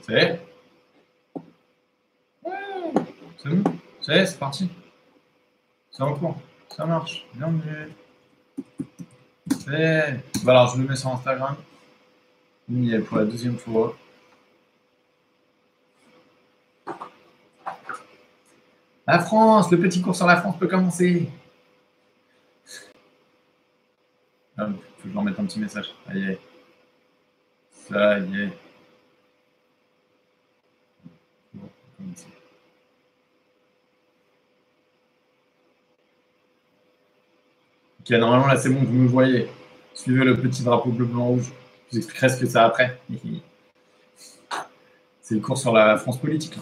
Ça y est? C'est bon? Ça y est, c'est parti. C'est en cours. Ça marche. Bienvenue. Ça y est. Bah alors, je le mets sur Instagram. Il y est pour la deuxième fois. La France, le petit cours sur la France peut commencer. Ah, faut que je leur mette un petit message. Ça y est. Ça y est. Bon, commencer. Ok, normalement là c'est bon, vous me voyez. Suivez le petit drapeau bleu, blanc, rouge. Je vous expliquerai ce que c'est après. C'est le cours sur la France politique.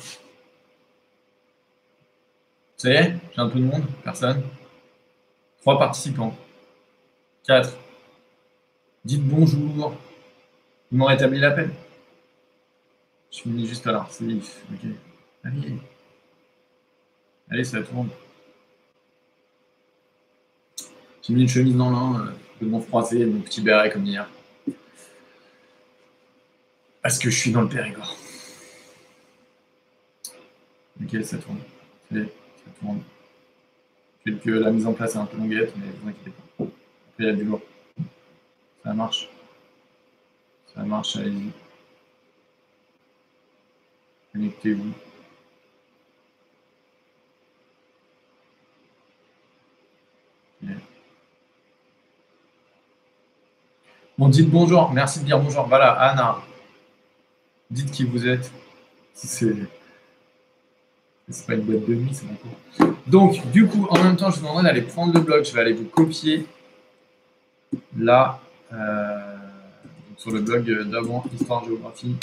Ça y est? J'ai un peu de monde? Personne? 3 participants. 4. Dites bonjour. Vous m'en rétablit la peine? Je suis mis juste là, c'est vif. Ok. Allez. Allez, ça tourne. J'ai mis une chemise dans l'un, de mon froissé, mon petit béret comme hier. Parce que je suis dans le Périgord. Ok, ça tourne. Allez, ça tourne. La mise en place est un peu longuette, mais ne vous inquiétez pas. Après, il y a du lourd. Ça marche. Ça marche, allez-y. Connectez-vous. Okay. Bon, dites bonjour. Merci de dire bonjour. Voilà, Anna. Dites qui vous êtes. Si c'est pas une boîte de nuit, c'est mon cours. Donc, du coup, en même temps, je vous demanderai d'aller prendre le blog. Je vais aller vous copier là, sur le blog d'avant, Histoire Géographie.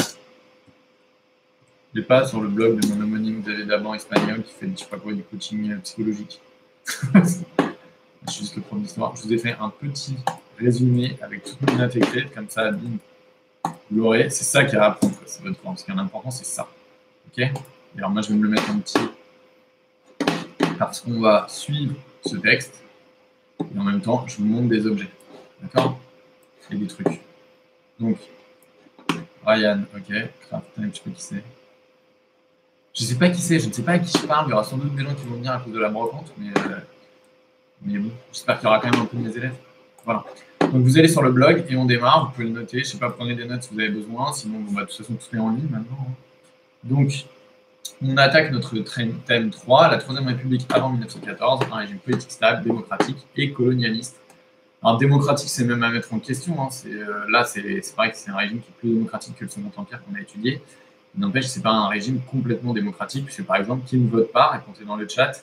Et pas sur le blog de mon homonyme David d'avant espagnol qui fait, je sais pas quoi, du coaching psychologique. Je suis juste le prof d'histoire. Je vous ai fait un petit résumé avec toutes mes notes écrites, comme ça, bim, vous l'aurez. C'est ça qu'il y a à apprendre, c'est votre forme. Ce qui est important, c'est ça. Ok? Et alors moi, je vais me le mettre en petit parce qu'on va suivre ce texte et en même temps, je vous montre des objets. D'accord? Et des trucs. Donc, Ryan, ok, Craftin, je sais pas qui c'est. Je sais pas qui c'est, je ne sais pas à qui je parle. Il y aura sans doute des gens qui vont venir à cause de la brocante, mais bon, j'espère qu'il y aura quand même un peu de mes élèves. Voilà. Donc vous allez sur le blog et on démarre. Vous pouvez le noter. Je ne sais pas, prenez des notes si vous avez besoin. Sinon, bon, bah, de toute façon, tout est en ligne maintenant. Donc, on attaque notre thème 3, la Troisième République avant 1914, un régime politique stable, démocratique et colonialiste. Alors, démocratique, c'est même à mettre en question. Hein. Là, c'est vrai que c'est un régime qui est plus démocratique que le Second Empire qu'on a étudié. N'empêche, ce n'est pas un régime complètement démocratique, puisque par exemple, qui ne vote pas, répondez dans le chat.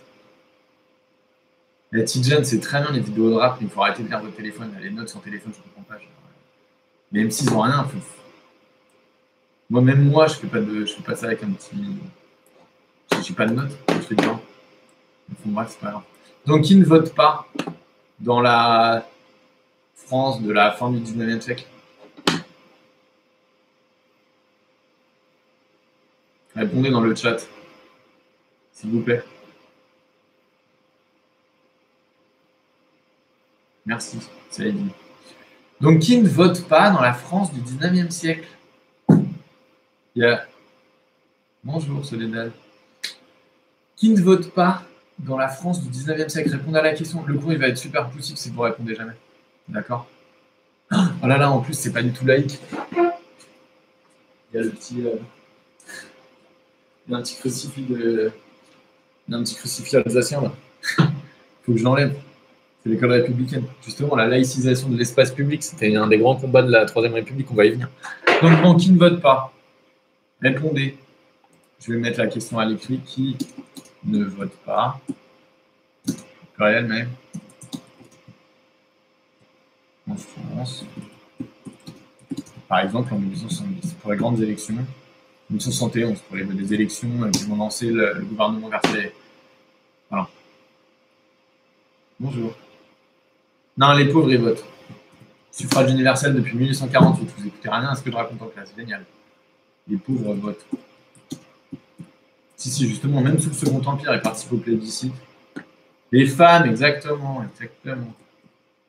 La petite jeune, c'est très bien les vidéos de rap, mais il faut arrêter de faire votre téléphone. Les notes sur téléphone, je ne comprends pas. Mais même s'ils n'ont rien, même moi, je fais pas ça avec un petit. Je n'ai pas de notes, je fais bien. Bref, c'est pas grave. Donc, qui ne vote pas dans la France de la fin du 19e siècle? Répondez dans le chat, s'il vous plaît. Merci, ça a dit. Donc, qui ne vote pas dans la France du 19e siècle? Il y a... Bonjour, Soledad. Qui ne vote pas dans la France du 19e siècle? Répondez à la question. Le cours, il va être super poussif si vous ne répondez jamais. D'accord? Oh là là, en plus, c'est pas du tout laïque. Il y a le petit... Il y a un petit crucifix alsacien, là. Il faut que je l'enlève. C'est l'école républicaine. Justement, la laïcisation de l'espace public, c'était un des grands combats de la Troisième République, on va y venir. Donc, bon, qui ne vote pas? Répondez. Je vais mettre la question à l'écrit. Qui ne vote pas? Pluriel même. En France. Par exemple, en 1870, pour les grandes élections. 1971, pour les élections qui vont lancer le gouvernement Versailles. Voilà. Bonjour. Non, les pauvres, ils votent. Suffrage universel depuis 1848. Vous écoutez rien à ce que je raconte en classe. Génial. Les pauvres votent. Si, justement, même sous le Second Empire, ils participent au plébiscite. Les femmes, exactement.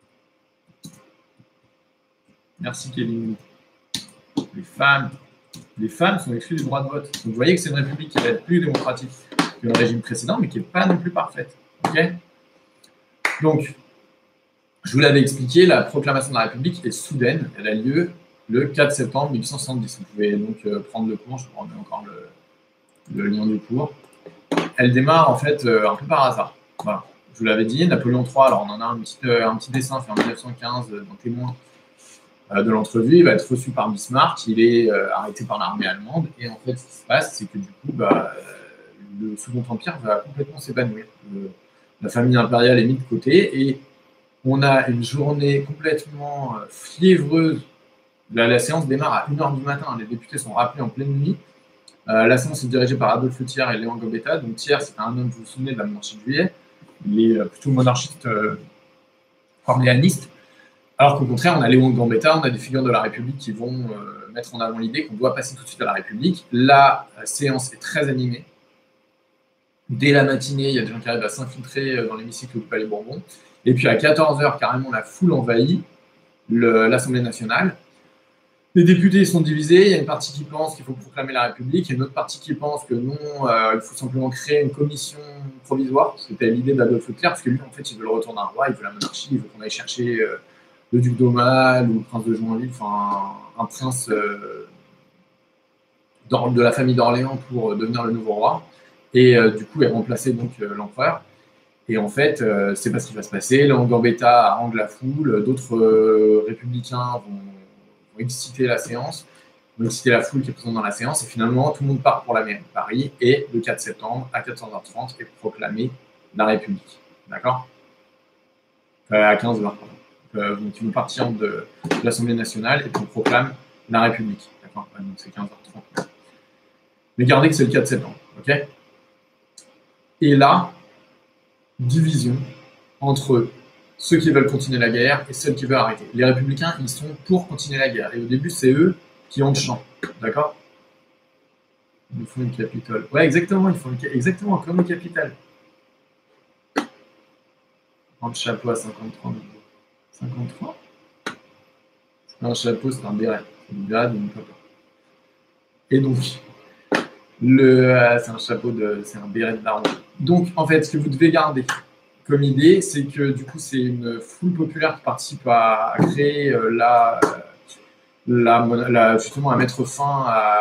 Merci, Kevin. Les femmes les femmes sont exclues du droit de vote. Donc vous voyez que c'est une république qui va être plus démocratique que le régime précédent, mais qui n'est pas non plus parfaite. Okay, donc, je vous l'avais expliqué, la proclamation de la République est soudaine. Elle a lieu le 4 septembre 1870. Vous pouvez donc prendre le cours, je vous remets encore le lien du cours. Elle démarre en fait un peu par hasard. Voilà. Je vous l'avais dit, Napoléon III, alors on en a un petit dessin fait en 1915 dans Témoin de l'entrevue, il va être reçu par Bismarck, il est arrêté par l'armée allemande, et en fait ce qui se passe, c'est que du coup, le Second Empire va complètement s'épanouir. La famille impériale est mise de côté, et on a une journée complètement fiévreuse. La séance démarre à 1h du matin, les députés sont rappelés en pleine nuit. La séance est dirigée par Adolphe Thiers et Léon Gambetta. Donc Thiers, c'est un homme, vous vous souvenez, de la monarchie de Juillet. Il est plutôt monarchiste orléaniste. Alors qu'au contraire, on a Léon Gambetta, on a des figures de la République qui vont mettre en avant l'idée qu'on doit passer tout de suite à la République. La séance est très animée. Dès la matinée, il y a des gens qui arrivent à s'infiltrer dans l'hémicycle du Palais Bourbon. Et puis à 14h, carrément, la foule envahit l'Assemblée nationale. Les députés sont divisés, il y a une partie qui pense qu'il faut proclamer la République, et une autre partie qui pense que non, il faut simplement créer une commission provisoire, c'était l'idée d'Adolphe Thiers, parce que lui, en fait, il veut le retour d'un roi, il veut la monarchie, il veut qu'on aille chercher le duc d'Aumale ou le prince de Joinville, enfin un prince de la famille d'Orléans pour devenir le nouveau roi, et du coup, il remplacer donc l'empereur. Et en fait, c'est pas ce qui va se passer. Léon Gambetta harangue la foule, d'autres républicains vont exciter la séance, vont exciter la foule qui est présente dans la séance, et finalement, tout le monde part pour la mairie de Paris, et le 4 septembre, à 14h30, est proclamée la République. D'accord à 15h, pardon. Donc, ils vont partir de l'Assemblée nationale, et puis on proclame la République. D'accord. Donc, c'est 15h30. Mais gardez que c'est le 4 septembre. OK. Et là, division entre ceux qui veulent continuer la guerre et ceux qui veulent arrêter. Les républicains, ils sont pour continuer la guerre. Et au début, c'est eux qui ont le champ. D'accord? Ils font une Capitole. Ouais, exactement. Ils font exactement comme au Capitole. Un chapeau à 53. 53? C'est pas un chapeau, c'est un béret. C'est une béret de mon papa. Et donc, c'est un chapeau c'est un béret de daron. Donc, en fait, ce que vous devez garder comme idée, c'est que du coup, c'est une foule populaire qui participe à créer justement à mettre fin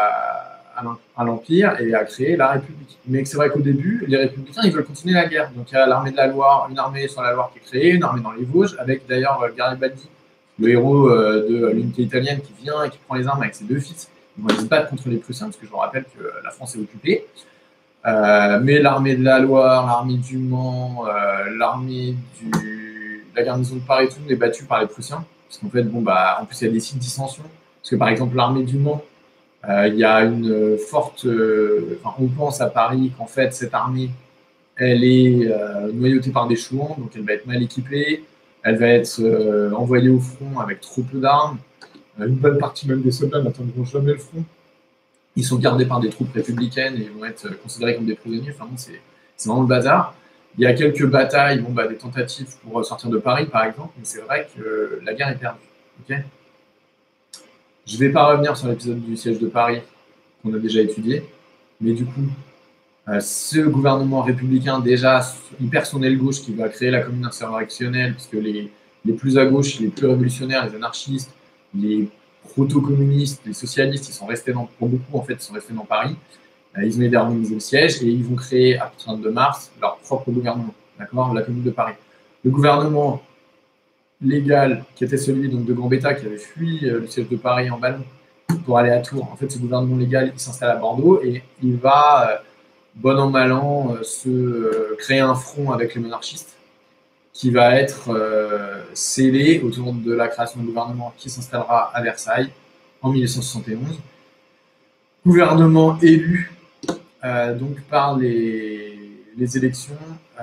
à l'Empire et à créer la République. Mais c'est vrai qu'au début, les républicains, ils veulent continuer la guerre. Donc il y a l'armée de la Loire, une armée sur la Loire qui est créée, une armée dans les Vosges, avec d'ailleurs Garibaldi, le héros de l'unité italienne qui vient et qui prend les armes avec ses deux fils. Ils vont se battre contre les Prussiens, parce que je vous rappelle que la France est occupée. Mais l'armée de la Loire, l'armée du Mans, l'armée de la garnison de Paris, tout le monde est battu par les Prussiens. Parce qu'en fait, en plus, il y a des sites de dissension. Parce que par exemple, l'armée du Mans, il y a une forte. On pense à Paris qu'en fait, cette armée, elle est noyautée par des chouans, donc elle va être mal équipée. Elle va être envoyée au front avec trop peu d'armes. Une bonne partie même des soldats n'atteindront jamais le front. Ils sont gardés par des troupes républicaines et ils vont être considérés comme des prisonniers. Enfin, bon, c'est vraiment le bazar. Il y a quelques batailles, des tentatives pour sortir de Paris, par exemple, mais c'est vrai que la guerre est perdue. Okay, je ne vais pas revenir sur l'épisode du siège de Paris qu'on a déjà étudié, mais du coup, ce gouvernement républicain, déjà, il perd son aile gauche qui va créer la commune insurrectionnelle, parce que les plus à gauche, les plus révolutionnaires, les anarchistes, les proto-communistes, les socialistes, ils sont restés pour beaucoup, en fait, ils sont restés dans Paris. Ils ont aidé à organiser le siège et ils vont créer, à partir de mars, leur propre gouvernement, d'accord, la commune de Paris. Le gouvernement légal, qui était celui donc, de Gambetta, qui avait fui le siège de Paris en ballon pour aller à Tours, en fait, ce gouvernement légal, il s'installe à Bordeaux et il va, bon an, mal an, créer un front avec les monarchistes qui va être scellé autour de la création du gouvernement qui s'installera à Versailles en 1871. Gouvernement élu donc par les élections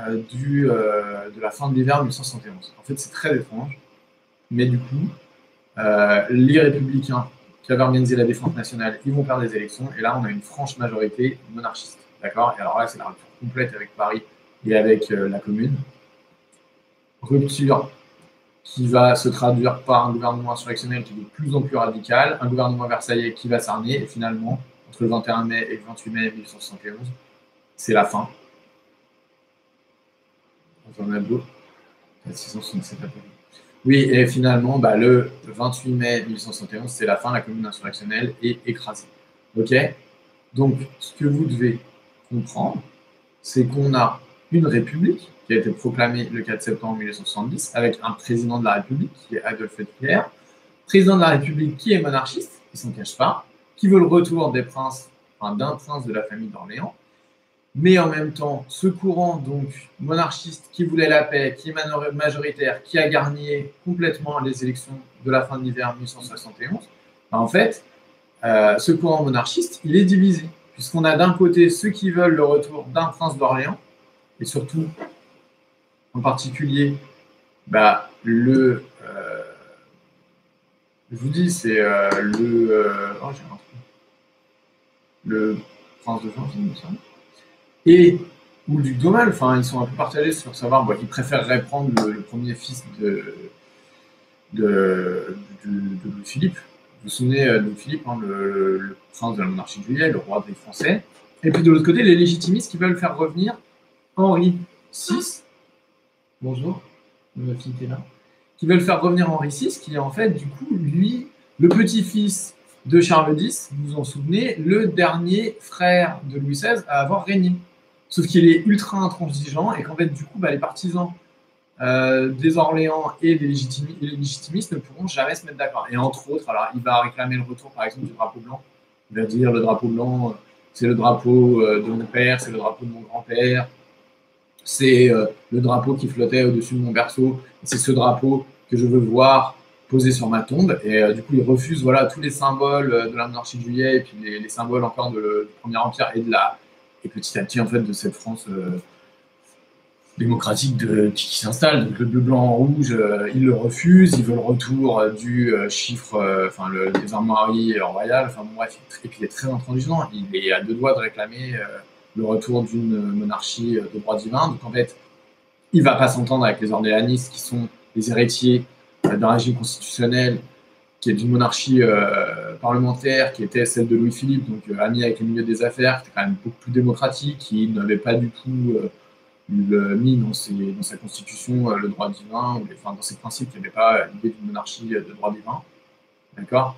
de la fin de l'hiver 1871. En fait, c'est très étrange, mais du coup, les républicains qui avaient organisé la défense nationale, ils vont perdre des élections, et là, on a une franche majorité monarchiste. D'accord ? Et alors là, c'est la rupture complète avec Paris et avec la Commune. Rupture qui va se traduire par un gouvernement insurrectionnel qui est de plus en plus radical, un gouvernement versaillais qui va s'armer, et finalement, entre le 21 mai et le 28 mai 1871, c'est la fin. On en a d'autres. 667 à peu près. Oui, et finalement, le 28 mai 1871, c'est la fin, la commune insurrectionnelle est écrasée. Ok? Donc, ce que vous devez comprendre, c'est qu'on a une république qui a été proclamée le 4 septembre 1870 avec un président de la République qui est Adolphe Hitler, président de la République qui est monarchiste, qui ne s'en cache pas, qui veut le retour des princes, d'un prince de la famille d'Orléans, mais en même temps, ce courant donc monarchiste qui voulait la paix, qui est majoritaire, qui a gagné complètement les élections de la fin de l'hiver 1871, en fait, ce courant monarchiste, il est divisé, puisqu'on a d'un côté ceux qui veulent le retour d'un prince d'Orléans, et surtout, en particulier, je vous dis, c'est le prince de France, il me semble, et ou le duc d'Aumale, ils sont un peu partagés sur savoir, ils préféreraient prendre le premier fils de Louis-Philippe. Vous vous souvenez de Louis-Philippe, le prince de la monarchie de Juillet, le roi des Français. Et puis de l'autre côté, les légitimistes qui veulent faire revenir Henri VI. Bonjour, ma fille est là. Qui veulent faire revenir Henri VI, qui est en fait, du coup, lui, le petit-fils de Charles X, vous vous en souvenez, le dernier frère de Louis XVI à avoir régné. Sauf qu'il est ultra intransigeant et qu'en fait, du coup, les partisans des Orléans et des légitimistes ne pourront jamais se mettre d'accord. Et entre autres, alors, il va réclamer le retour, par exemple, du drapeau blanc. Il va dire, le drapeau blanc, c'est le drapeau de mon père, c'est le drapeau de mon grand-père, c'est le drapeau qui flottait au-dessus de mon berceau, c'est ce drapeau que je veux voir posé sur ma tombe. Et du coup, il refuse tous les symboles de la monarchie de Juillet et puis les symboles encore du Premier Empire et petit à petit, en fait, de cette France démocratique qui s'installe. Donc le bleu, blanc, rouge, il le refuse. Il veut le retour du chiffre, des armoiries royales. Bref, et puis il est très intransigeant. Il est à deux doigts de réclamer le retour d'une monarchie de droit divin. Donc en fait, il ne va pas s'entendre avec les orléanistes qui sont les héritiers d'un régime constitutionnel qui est d'une monarchie parlementaire qui était celle de Louis-Philippe, donc ami avec le milieu des affaires, qui était quand même beaucoup plus démocratique, qui n'avait pas du tout mis dans sa constitution le droit divin, dans ses principes, il n'y avait pas l'idée d'une monarchie de droit divin. D'accord?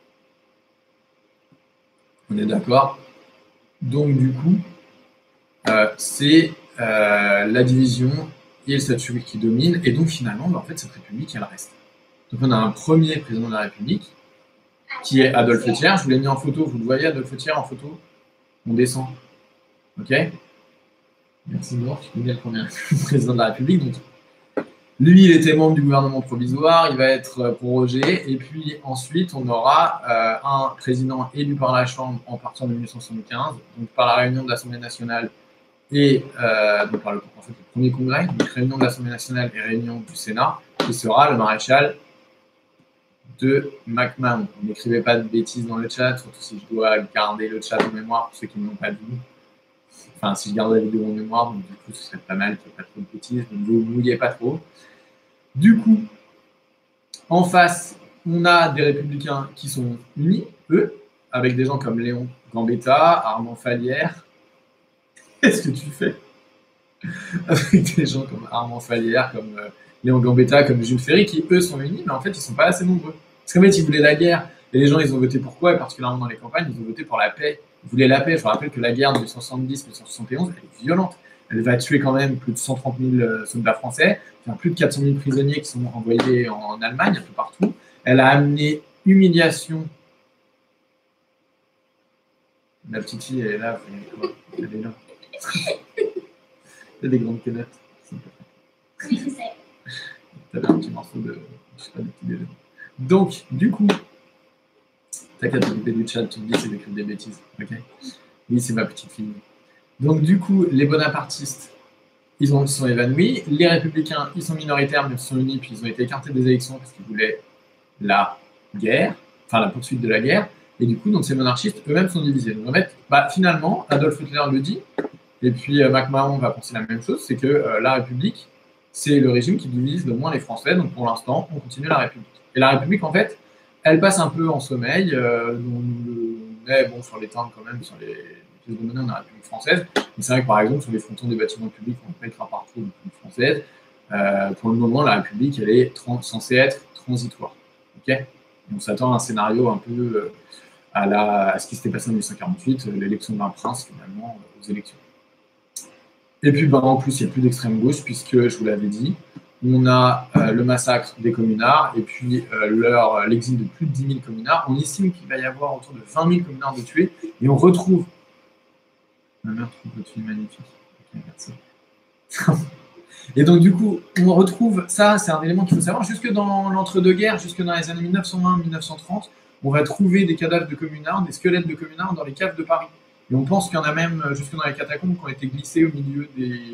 On est d'accord? Donc du coup, c'est la division et le statut qui domine, et donc finalement, en fait, cette république, elle reste. Donc on a un premier président de la République, qui est Adolphe Hitler. Je vous l'ai mis en photo, vous le voyez, Adolphe Hitler en photo? On descend. Ok? Merci Nour, je connais le premier président de la République. Donc, lui, il était membre du gouvernement provisoire, il va être prorogé, et puis ensuite, on aura un président élu par la Chambre en partir de 1975, donc par la réunion de l'Assemblée nationale et donc par le premier congrès, donc réunion de l'Assemblée nationale et réunion du Sénat, qui sera le maréchal de MacMahon. N'écrivez pas de bêtises dans le chat, surtout si je dois garder le chat en mémoire pour ceux qui ne l'ont pas vu. Enfin, si je garde la vidéo en mémoire, donc du coup, ce serait pas mal qu'il n'y ait pas trop de bêtises, donc vous ne mouillez pas trop. Du coup, en face, on a des républicains qui sont unis, eux, avec des gens comme Léon Gambetta, Armand Fallières. Qu'est-ce que tu fais? Avec des gens comme Armand Fallières, comme Léon Gambetta, comme Jules Ferry, qui eux sont unis, mais en fait, ils ne sont pas assez nombreux. Parce qu'en fait, ils voulaient la guerre. Et les gens, ils ont voté pour quoi? Et particulièrement dans les campagnes, ils ont voté pour la paix. Ils voulaient la paix. Je vous rappelle que la guerre de 1870-1871, elle est violente. Elle va tuer quand même plus de 130 000 soldats français, enfin, plus de 400 000 prisonniers qui sont envoyés en Allemagne, un peu partout. Elle a amené humiliation. La petite fille, elle est là. Elle est là. Il y a des grandes quenottes. Oui, je sais. T'avais un petit morceau de, je sais pas, de petit déjeuner. Donc, du coup, t'as qu'à t'occuper du chat, tu me dis c'est d'écrire des bêtises, ok? Oui, c'est ma petite fille. Donc, du coup, les bonapartistes, ils se sont évanouis. Les républicains, ils sont minoritaires, mais ils sont unis, puis ils ont été écartés des élections parce qu'ils voulaient la guerre, enfin la poursuite de la guerre. Et du coup, donc, ces monarchistes eux-mêmes sont divisés. Donc, en fait, finalement, Adolf Hitler le dit, et puis MacMahon va penser la même chose, c'est que la République, c'est le régime qui divise le moins les Français. Donc pour l'instant, on continue la République. Et la République, en fait, elle passe un peu en sommeil. Mais bon, sur les timbres quand même, sur les pièces de monnaie, on a la République française. Mais c'est vrai que par exemple, sur les frontons des bâtiments publics, on peut écrire partout la République française. Pour le moment, la République, elle est censée être transitoire. Okay, et on s'attend à un scénario un peu à ce qui s'était passé en 1848, l'élection d'un prince finalement aux élections. Et puis en plus, il n'y a plus d'extrême gauche, puisque je vous l'avais dit, on a le massacre des communards et puis l'exil de plus de 10 000 communards. On estime qu'il va y avoir autour de 20 000 communards de tués, et on retrouve. Ma mère trouve le tuer magnifique. Ok, merci. Et donc, du coup, on retrouve ça, c'est un élément qu'il faut savoir, jusque dans l'entre-deux-guerres, jusque dans les années 1920-1930, on va trouver des cadavres de communards, des squelettes de communards dans les caves de Paris. Et on pense qu'il y en a même, jusque dans les catacombes, qui ont été glissés au milieu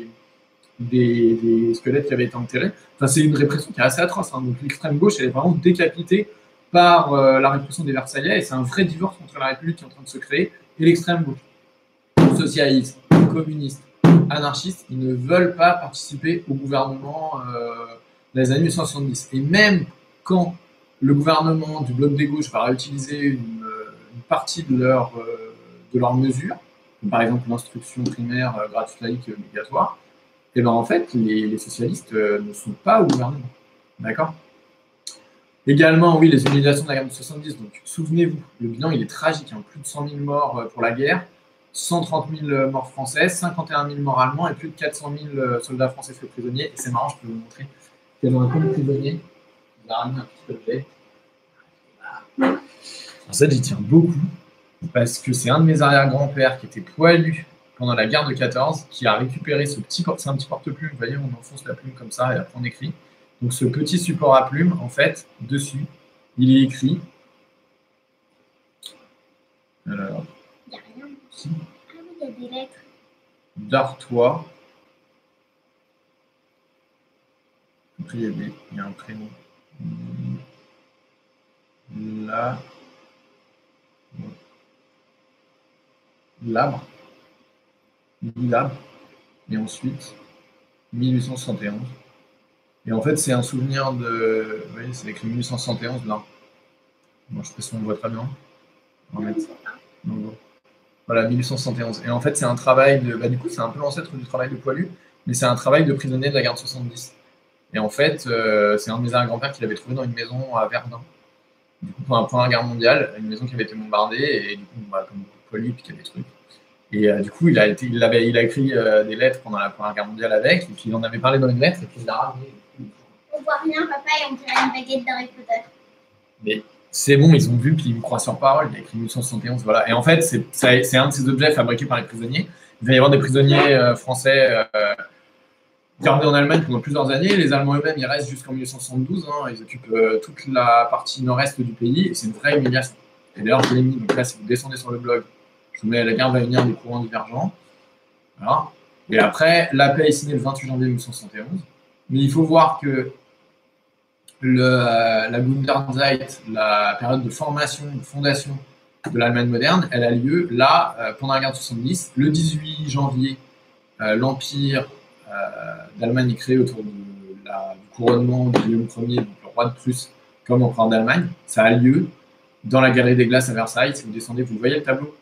des squelettes qui avaient été enterrés. Enfin, c'est une répression qui est assez atroce. Hein. Donc, l'extrême gauche, elle est vraiment décapitée par la répression des Versaillais, et c'est un vrai divorce entre la République qui est en train de se créer et l'extrême gauche. Socialistes, communistes, anarchistes, ils ne veulent pas participer au gouvernement dans les années 1970. Et même quand le gouvernement du bloc des gauches va réutiliser une partie de leurs mesures, comme par exemple l'instruction primaire gratuite, laïque et obligatoire, et ben en fait, les socialistes ne sont pas au gouvernement. D'accord ? Également, oui, les humiliations de la guerre de 70. Donc, souvenez-vous, le bilan, il est tragique. Hein, plus de 100 000 morts pour la guerre, 130 000 morts françaises, 51 000 morts allemands et plus de 400 000 soldats français faits prisonniers. Et c'est marrant, je peux vous montrer qu'il y a dans un camp de prisonniers. Je vous ai ramené un petit objet. En fait, j'y tiens beaucoup parce que c'est un de mes arrière-grands-pères qui était poilu pendant la guerre de 14 qui a récupéré ce petit c'est un petit porte-plume. Vous voyez, on enfonce la plume comme ça et après on écrit. Donc, ce petit support à plume, en fait, dessus, il est écrit. Alors. Il n'y a rien. Ah oui, il y a des lettres. D'Artois. Après, il y a un prénom. Là. Labre. Labre. Et ensuite, 1871. Et en fait, c'est un souvenir de. Vous voyez, c'est écrit 1871 là. Bon, je sais pas si on le voit très bien. On va mettre. Donc, voilà, 1871. Et en fait, c'est un travail de. Bah, du coup, c'est un peu l'ancêtre du travail de Poilu, mais c'est un travail de prisonnier de la guerre de 70. Et en fait, c'est un de mes arrière-grands-pères qui l'avait trouvé dans une maison à Verdun. Du coup, pendant la Première Guerre mondiale, une maison qui avait été bombardée, et du coup, bah, comme beaucoup de Poilu, puis qu'il y a des trucs. Et du coup, il a écrit des lettres pendant la Première Guerre mondiale avec, et puis il en avait parlé dans une lettre, et puis il l'a ramené. On voit rien, papa, et on dirait une baguette d'Harry Potter. Mais c'est bon, ils ont vu qu'il me croit sur parole, il a écrit 1871, voilà. Et en fait, c'est un de ces objets fabriqués par les prisonniers. Il va y avoir des prisonniers français gardés en Allemagne pendant plusieurs années. Les Allemands eux-mêmes, ils restent jusqu'en 1972. Hein. Ils occupent toute la partie nord-est du pays, et c'est une vraie humiliation. Et d'ailleurs, je l'ai mis, donc là, si vous descendez sur le blog, je vous mets la guerre va venir des courants divergents. Voilà. Et après, la paix est signée le 28 janvier 1971. Mais il faut voir que la Gründerzeit, la période de formation, de fondation de l'Allemagne moderne, elle a lieu là, pendant la guerre de 70. Le 18 janvier, l'Empire d'Allemagne est créé autour du couronnement de Guillaume Ier, donc le roi de Prusse, comme empereur d'Allemagne. Ça a lieu dans la Galerie des Glaces à Versailles. Si vous descendez, vous voyez le tableau.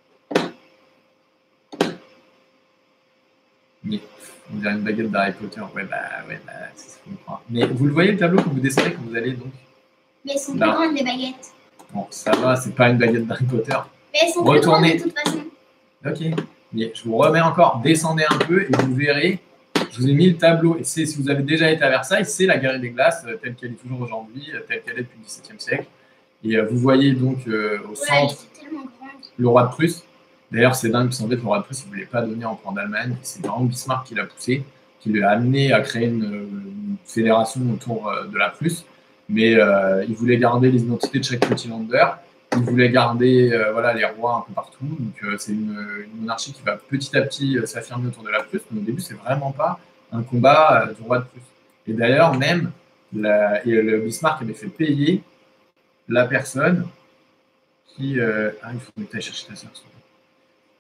Mais on dirait une baguette d'Harry Potter. Ouais, c'est ce qu'on croit. Mais vous le voyez le tableau quand vous descendez, quand vous allez donc. Mais elles sont plus grandes, les baguettes. Bon, ça va, c'est pas une baguette d'Harry Potter. Mais elles sont plus grandes de toute façon. Ok. Mais je vous remets encore, descendez un peu et vous verrez. Je vous ai mis le tableau. Et si vous avez déjà été à Versailles, c'est la Galerie des Glaces, telle qu'elle est toujours aujourd'hui, telle qu'elle est depuis le XVIIe siècle. Et vous voyez donc au centre le roi de Prusse. D'ailleurs, c'est dingue, parce qu'en fait, le roi de Prusse, il ne voulait pas devenir empereur d'Allemagne. C'est vraiment Bismarck qui l'a poussé, qui lui a amené à créer une fédération autour de la Prusse. Mais il voulait garder les identités de chaque petit Länder. Il voulait garder voilà, les rois un peu partout. Donc, c'est une monarchie qui va petit à petit s'affirmer autour de la Prusse. Mais au début, c'est vraiment pas un combat du roi de Prusse. Et d'ailleurs, même, le Bismarck avait fait payer la personne qui... il faut que tu ailles chercher ta soeur.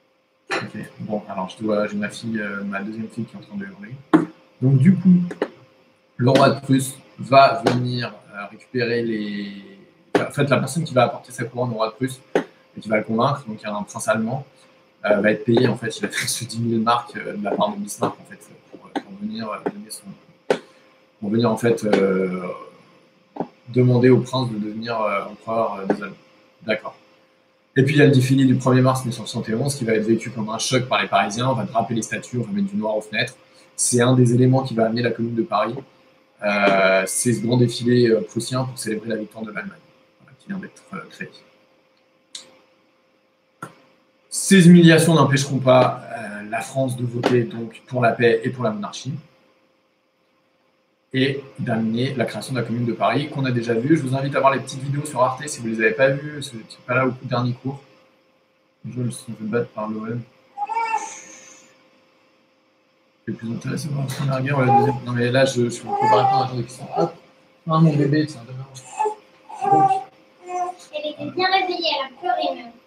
Ok, bon, alors j'ai ma fille, ma deuxième fille qui est en train de hurler. Donc du coup, le roi de Prusse va venir récupérer les... En fait, la personne qui va apporter sa couronne au roi de Prusse et qui va le convaincre, donc il y a un prince allemand, va être payé, en fait, il a reçu 10 000 marks de la part de Bismarck, en fait, pour venir donner son... Pour venir, en fait, demander au prince de devenir empereur des Allemands. D'accord. Et puis il y a le défilé du 1er mars 1971 qui va être vécu comme un choc par les Parisiens. On va draper les statues, on va mettre du noir aux fenêtres. C'est un des éléments qui va amener la Commune de Paris. C'est ce grand défilé prussien pour célébrer la victoire de l'Allemagne, qui vient d'être créé. Ces humiliations n'empêcheront pas la France de voter donc pour la paix et pour la monarchie, et d'amener la création de la Commune de Paris, qu'on a déjà vu. Je vous invite à voir les petites vidéos sur Arte si vous ne les avez pas vues, ce n'est pas là au dernier cours. Je me suis fait battre par l'OM. C'est plus intéressant dans la première guerre ou la deuxième. Non mais là, je peux pas répondre à des questions. Hop, ah, mon bébé, tiens, demain. Elle était bien réveillée, elle a pleuré même.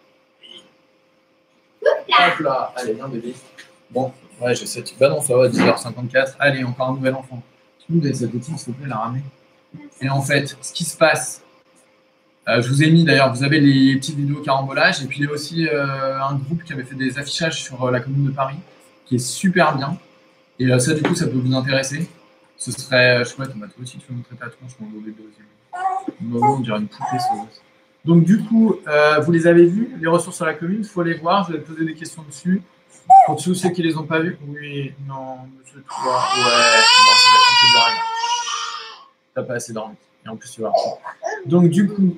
Hop là, allez, viens bébé. Bon, ouais, j'essaie. Bah non, ça va, 10h54. Allez, encore un nouvel enfant. Tu nous cette petite, s'il te plaît, la ramener. Et en fait, ce qui se passe, je vous ai mis d'ailleurs, vous avez les petites vidéos carambolage, et puis il y a aussi un groupe qui avait fait des affichages sur la Commune de Paris, qui est super bien. Et ça, du coup, ça peut vous intéresser. Ce serait chouette, on va toi aussi, tu peux montrer ta tronche, mon beau bébé aussi. On dirait une poupée, ça. Donc, du coup, vous les avez vus, les ressources sur la commune, il faut les voir, je vais poser des questions dessus. Pour tous ceux qui ne les ont pas vus, oui, non, monsieur, toi, ouais, non, ça va être un peu de rien. T'as pas assez dormi. Et en plus, tu vas. Donc, du coup,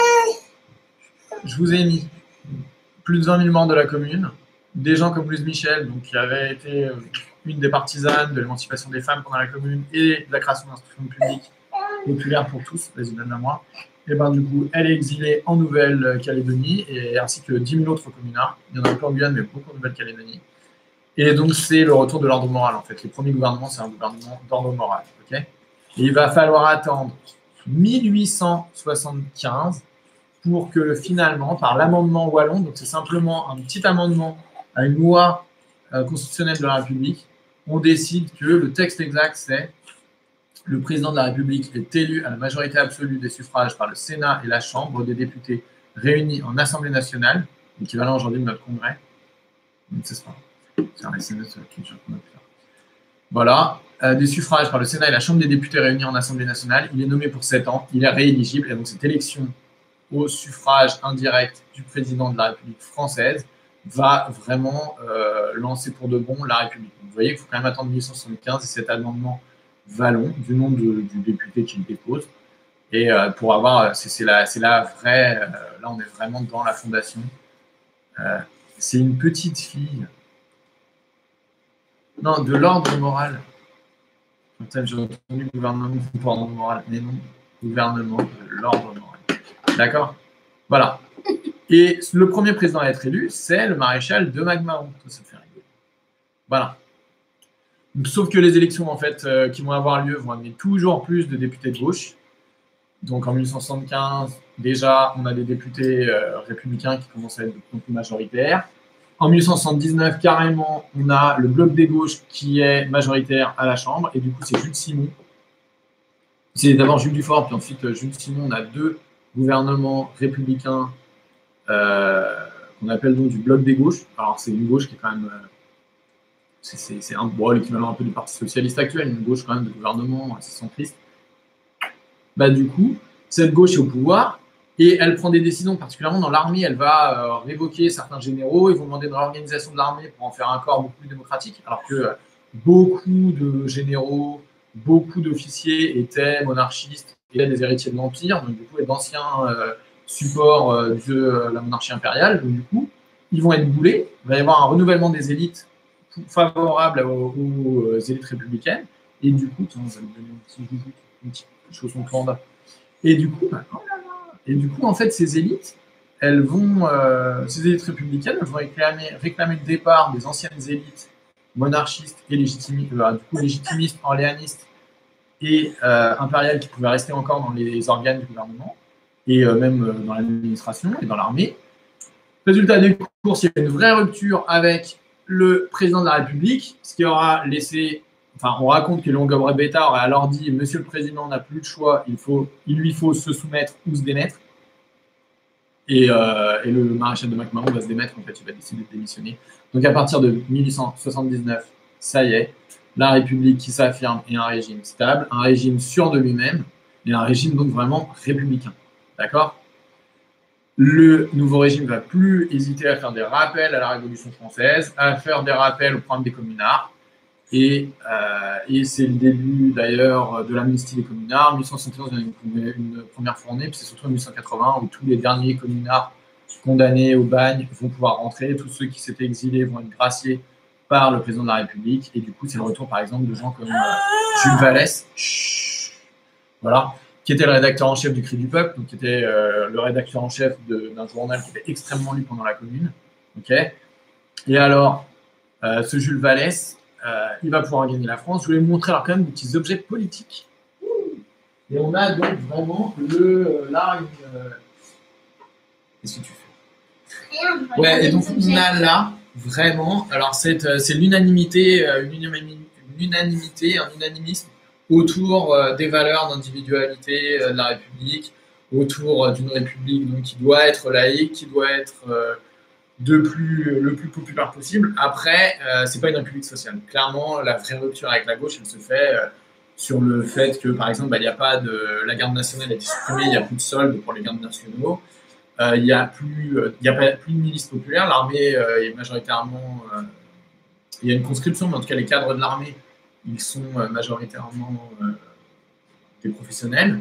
je vous ai mis plus de 20 000 morts de la commune, des gens comme Louise Michel, donc, qui avait été une des partisanes de l'émancipation des femmes pendant la commune et de la création d'institutions publiques populaires pour tous, vas-y, donne-la moi. Et ben, du coup, elle est exilée en Nouvelle-Calédonie, et ainsi que 10 000 autres communards. Il y en a un peu en Guyane, mais beaucoup en Nouvelle-Calédonie. Et donc, c'est le retour de l'ordre moral, en fait. Les premiers gouvernements, c'est un gouvernement d'ordre moral. Okay, et il va falloir attendre 1875 pour que finalement, par l'amendement wallon, donc c'est simplement un petit amendement à une loi constitutionnelle de la République, on décide que le texte exact, c'est le président de la République est élu à la majorité absolue des suffrages par le Sénat et la Chambre des députés réunis en Assemblée nationale, l'équivalent aujourd'hui de notre congrès. C'est un SMS qui qu'on a pu faire. Voilà, des suffrages par le Sénat et la Chambre des députés réunis en Assemblée nationale. Il est nommé pour 7 ans, il est rééligible, et donc cette élection au suffrage indirect du président de la République française va vraiment lancer pour de bon la République. Donc, vous voyez qu'il faut quand même attendre 1875 et cet amendement Vallon, du nom du député qui le dépose. Et pour avoir, c'est la vraie, là on est vraiment dans la fondation. C'est une petite fille. Non, de l'ordre moral. J'ai entendu gouvernement pour ordre moral, mais non, gouvernement de l'ordre moral. D'accord? Voilà. Et le premier président à être élu, c'est le maréchal de Mac-Mahon. Ça fait rigoler. Voilà. Sauf que les élections en fait, qui vont avoir lieu vont amener toujours plus de députés de gauche. Donc en 1875, déjà, on a des députés républicains qui commencent à être de plus en plus majoritaires. En 1879, carrément, on a le bloc des gauches qui est majoritaire à la Chambre. Et du coup, c'est Jules Simon. C'est d'abord Jules Dufort, puis ensuite Jules Simon. On a 2 gouvernements républicains qu'on appelle donc du bloc des gauches. Alors, c'est une gauche qui est quand même... c'est l'équivalent un peu du Parti socialiste actuel, une gauche quand même de gouvernement assez centriste. Bah, du coup, cette gauche est au pouvoir et elle prend des décisions, particulièrement dans l'armée. Elle va révoquer certains généraux, ils vont demander une réorganisation de l'armée pour en faire un corps beaucoup plus démocratique, alors que beaucoup de généraux, beaucoup d'officiers étaient monarchistes et des héritiers de l'Empire, donc du coup, et d'anciens supports de la monarchie impériale. Donc du coup, ils vont être boulés, il va y avoir un renouvellement des élites favorable aux élites républicaines, et du coup, on va me donner une petite chausson panda. Et du coup, en fait, ces élites, ces élites républicaines, elles vont réclamer le départ des anciennes élites monarchistes et légitimistes, orléanistes et impériales qui pouvaient rester encore dans les organes du gouvernement, et même dans l'administration et dans l'armée. Résultat des courses, il y a une vraie rupture avec le président de la République, ce qui aura laissé enfin, on raconte que Léon Gambetta aurait alors dit « Monsieur le Président n'a plus de choix, il lui faut se soumettre ou se démettre ». Et le maréchal de MacMahon va se démettre, en fait, il va décider de démissionner. Donc à partir de 1879, ça y est, la République qui s'affirme est un régime stable, un régime sûr de lui-même, et un régime donc vraiment républicain. D'accord? Le nouveau régime ne va plus hésiter à faire des rappels à la Révolution française, à faire des rappels au programme des communards, et c'est le début d'ailleurs de l'amnistie des communards. 1871, il y a une première fournée, puis c'est surtout en 1880 où tous les derniers communards condamnés au bagne vont pouvoir rentrer, tous ceux qui s'étaient exilés vont être graciés par le président de la République, et du coup c'est le retour par exemple de gens comme Jules Vallès, voilà, qui était le rédacteur en chef du Cri du Peuple, donc qui était le rédacteur en chef d'un journal qui était extrêmement lu pendant la Commune. Okay, et alors, ce Jules Vallès, il va pouvoir gagner la France. Je voulais vous montrer alors quand même des petits objets politiques. Et on a donc vraiment là qu'est-ce que tu fais? Rien, Ouais, et donc on a là vraiment, alors c'est l'unanimité, un unanimisme autour des valeurs d'individualité de la République, autour d'une République donc, qui doit être laïque, qui doit être le plus populaire possible. Après, c'est pas une République sociale. Clairement, la vraie rupture avec la gauche, elle se fait sur le fait que, par exemple, il n'y a pas de la garde nationale a été supprimée, il n'y a plus de solde pour les gardes nationaux. Il n'y a plus de milice populaire. L'armée est majoritairement. Il y a une conscription, mais en tout cas, les cadres de l'armée, ils sont majoritairement des professionnels.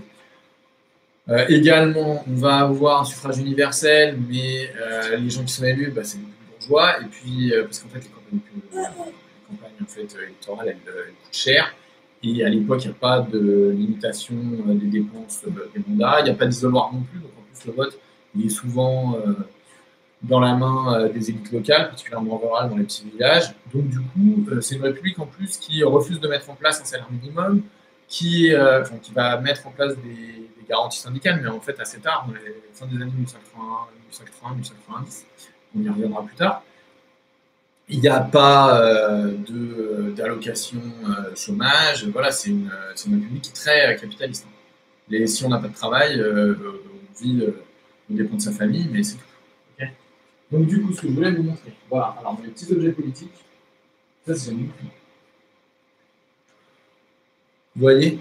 Également, on va avoir un suffrage universel, mais les gens qui sont élus, c'est les bourgeois. Et puis, parce qu'en fait, les campagnes en fait, électorales, elles coûtent cher. Et à l'époque, il n'y a pas de limitation des dépenses des mandats. Il n'y a pas d'isoloir non plus. Donc, en plus, le vote, il est souvent dans la main des élites locales, particulièrement rurales, dans les petits villages. Donc, du coup, c'est une république en plus qui refuse de mettre en place un salaire minimum, qui va mettre en place des garanties syndicales, mais en fait assez tard, dans les fin des années 1880, 1890, on y reviendra plus tard. Il n'y a pas d'allocation chômage, voilà, c'est une république qui est très capitaliste. Et si on n'a pas de travail, on vit au dépend de sa famille, mais c'est tout. Okay, donc du coup, ce que je voulais vous montrer, voilà, alors les petits objets politiques, ça c'est une. Vous voyez,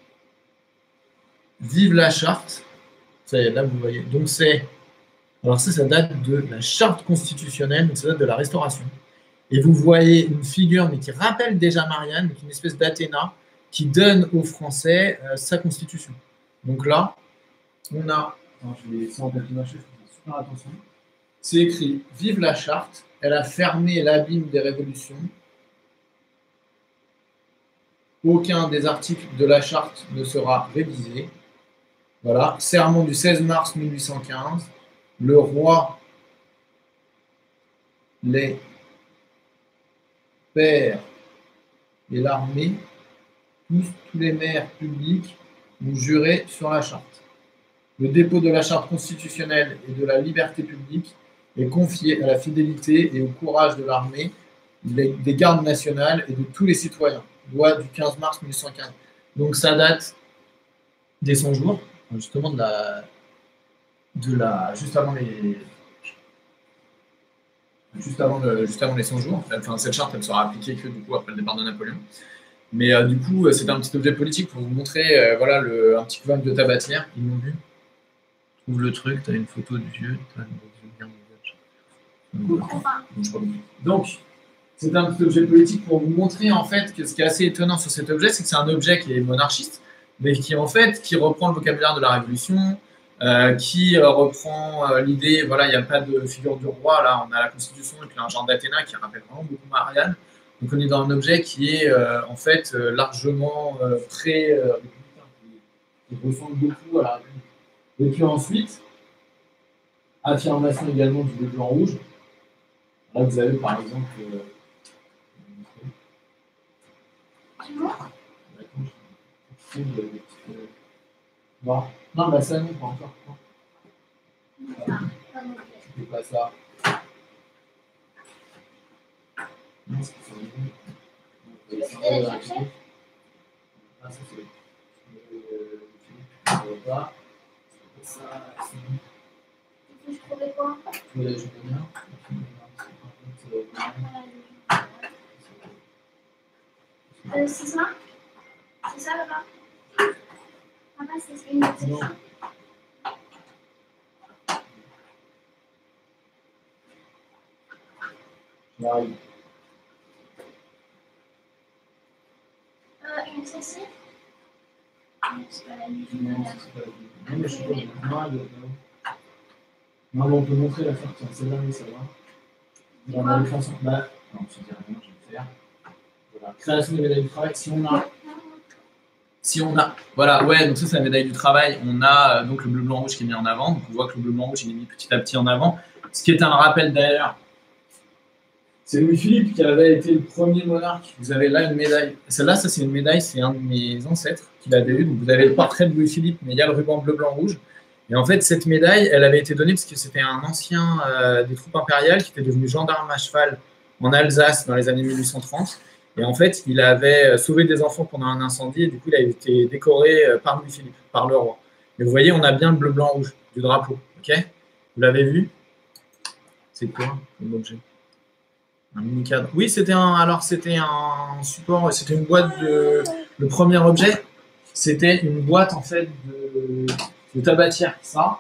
vive la charte. Ça y est, là vous voyez. Donc c'est, alors ça date de la charte constitutionnelle, donc ça date de la Restauration. Et vous voyez une figure, mais qui rappelle déjà Marianne, une espèce d'Athéna, qui donne aux Français sa constitution. Donc là, on a, alors je vais sans papier mâché, je fais super attention. C'est écrit vive la charte. Elle a fermé l'abîme des révolutions. Aucun des articles de la charte ne sera révisé. Voilà, serment du 16 mars 1815. Le roi, les pairs et l'armée, tous les maires publics ont juré sur la charte. Le dépôt de la charte constitutionnelle et de la liberté publique est confié à la fidélité et au courage de l'armée, des gardes nationales et de tous les citoyens. Loi du 15 mars 1815. Donc ça date des 100 jours, justement juste avant les 100 jours. Enfin, cette charte, elle sera appliquée que du coup après le départ de Napoléon. Mais du coup, c'est un petit objet politique pour vous montrer, voilà, un petit couvain de tabatière. Ils m'ont vu. Trouve le truc, tu as une photo du vieux. Donc, c'est un petit objet politique pour vous montrer en fait que ce qui est assez étonnant sur cet objet, c'est que c'est un objet qui est monarchiste, mais qui en fait qui reprend le vocabulaire de la Révolution, qui reprend l'idée, voilà, il n'y a pas de figure du roi, là on a la Constitution et puis un genre d'Athéna qui rappelle vraiment beaucoup Marianne. Donc on est dans un objet qui est en fait largement pré-républicain, qui ressemble beaucoup à la République. Et puis ensuite, affirmation également du bleu, blanc, rouge. Là vous avez par exemple non, bah ça non, pas encore. C'est pas ça. Non, c'est les symboles de la République. Ah, ça, c'est pas. Ça, Je trouvais quoi? c'est je bien. C'est ça? C'est ça là-bas? Papa, c'est une autre section. J'arrive. Une ceci? C'est pas la Non, lumière. c'est pas la non, mais je suis pas mal. Non, mais on peut montrer la sortie. Celle-là, oui, ça va. Dans la façon. Bah, non, je ne dis rien, je vais le faire. Voilà. Création des médailles du travail. Si on a, voilà, ouais, donc ça c'est la médaille du travail. On a donc le bleu, blanc, rouge qui est mis en avant. Donc on voit que le bleu, blanc, rouge il est mis petit à petit en avant. Ce qui est un rappel d'ailleurs, c'est Louis-Philippe qui avait été le premier monarque. Vous avez là une médaille. Celle-là, ça c'est une médaille, c'est un de mes ancêtres qui l'avait eu. Donc vous avez le portrait de Louis-Philippe, mais il y a le ruban bleu, blanc, rouge. Et en fait, cette médaille, elle avait été donnée parce que c'était un ancien des troupes impériales qui était devenu gendarme à cheval en Alsace dans les années 1830. Et en fait, il avait sauvé des enfants pendant un incendie et du coup, il a été décoré par Louis-Philippe, par le roi. Et vous voyez, on a bien le bleu, blanc, rouge du drapeau. Ok? Vous l'avez vu? C'est quoi comme objet? Un mini cadre. Oui, c'était un support, c'était une boîte de. Le premier objet, c'était une boîte en fait de tabatière. Ça,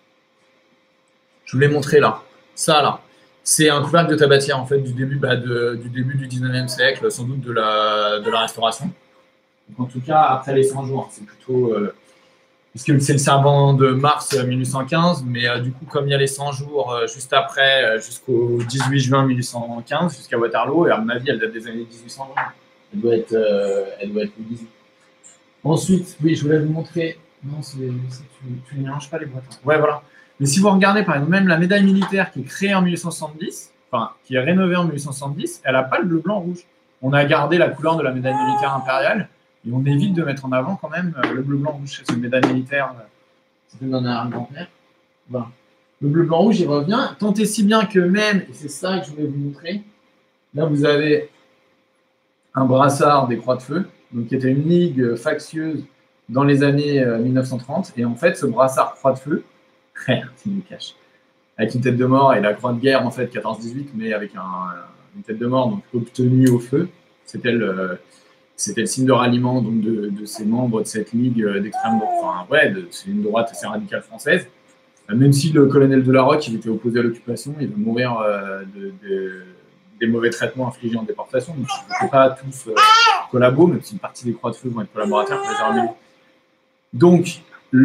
je vous l'ai montré là. Ça là. C'est un couvercle de tabatière en fait du début du 19e siècle, sans doute de la Restauration. Donc, en tout cas, après les 100 jours, c'est plutôt parce que c'est le serment de mars 1815, mais du coup, comme il y a les 100 jours juste après, jusqu'au 18 juin 1815, jusqu'à Waterloo, et à mon avis, elle date des années 1820. Elle doit être le 18. Ensuite, oui, je voulais vous montrer. Non, tu ne mélanges pas les boîtes. Hein. Ouais, voilà. Mais si vous regardez, par exemple, même la médaille militaire qui est créée en 1870, enfin, qui est rénovée en 1870, elle n'a pas le bleu, blanc, rouge. On a gardé la couleur de la médaille militaire impériale et on évite de mettre en avant quand même le bleu, blanc, rouge. C'est une médaille militaire. C'était dans un grand-père. Voilà. Le bleu, blanc, rouge, il revient. Tant et si bien que même, et c'est ça que je voulais vous montrer, là, vous avez un brassard des Croix de Feu, donc qui était une ligue factieuse dans les années 1930. Et en fait, ce brassard Croix de Feu, il me cache. Avec une tête de mort et la croix de guerre en fait 14-18, mais avec une tête de mort donc obtenue au feu. C'était le signe de ralliement donc de ces membres de cette ligue d'extrême droite. Enfin, ouais, c'est une droite assez radicale française. Même si le colonel de la Roque il était opposé à l'occupation, il va mourir des mauvais traitements infligés en déportation. Donc ils ne sont pas tous collabos, même si une partie des Croix de Feu vont être collaborateurs pour les armées. Donc